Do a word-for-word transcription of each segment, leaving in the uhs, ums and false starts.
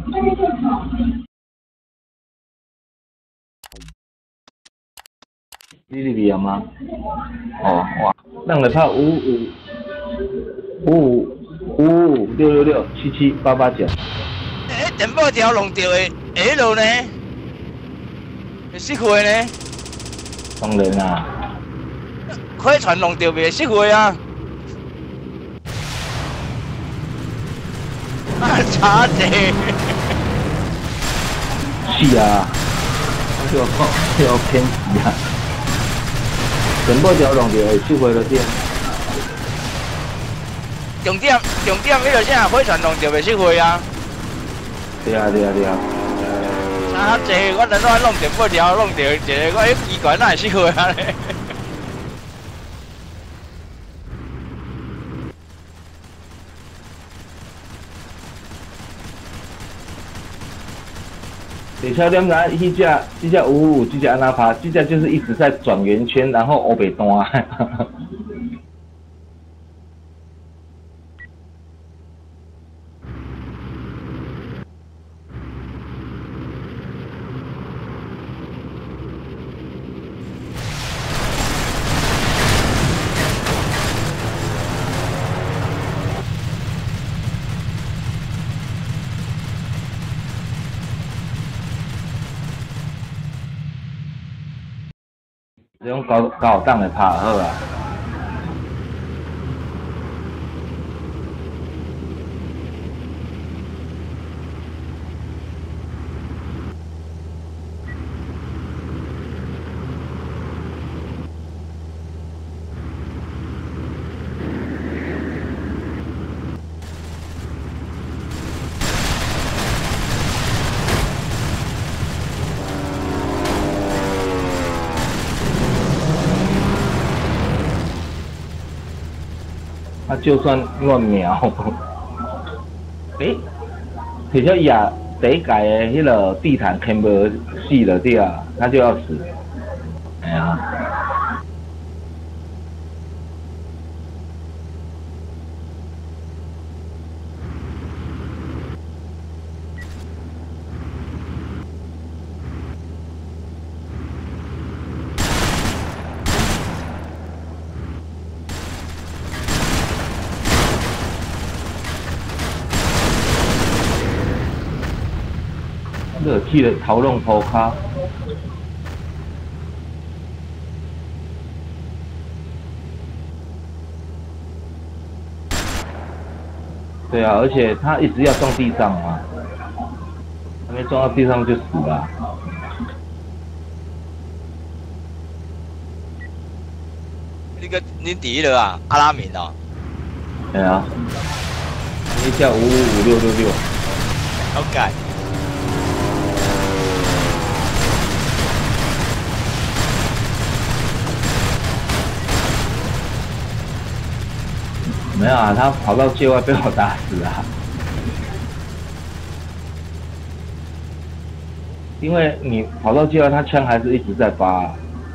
你入去啊吗？哦，哇，咱来拍五五五五五五六六六七七八八九。 诶，电报条弄掉的下落呢？会熄火呢？ 当然啦。 快船弄掉袂熄火啊！啊，差者。 是啊，我就讲要偏题啊。电报条弄掉会熄火了点。 重点重点，迄个啥火船弄掉袂熄火啊？ 对啊对啊对啊。 差者，我等下弄电报条弄掉一个，我迄机关哪会熄火啊咧？ 李超点解？迄只、这只五五，这只安那拍？这只就是一直在转圆圈，然后欧北单。这种高高档的拍好啊。他就算乱瞄，诶，其实亚第一届的迄个地毯看无死了对啊，他就要死。哎呀，热气的头弄头卡。对啊，而且他一直要撞地上嘛，还没撞到地上就死了。 你个你第一了啊，阿拉明哦。 对啊，你叫五五五六六六。 好改。 没有啊，他跑到界外被我打死啊！因为你跑到界外，他枪还是一直在发、啊。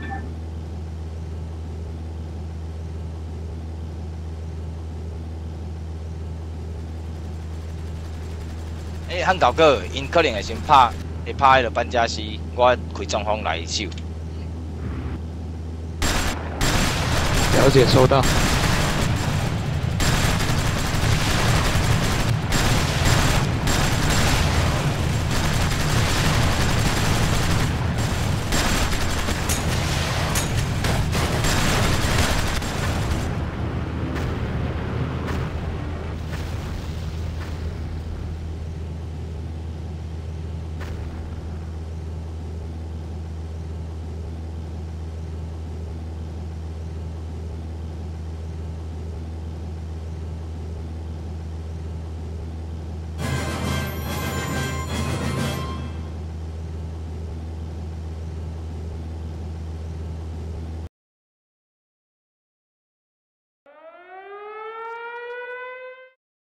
诶、欸，汉搞哥，因可能会先拍，会拍迄个班加西，我开中锋来守。 了解，收到。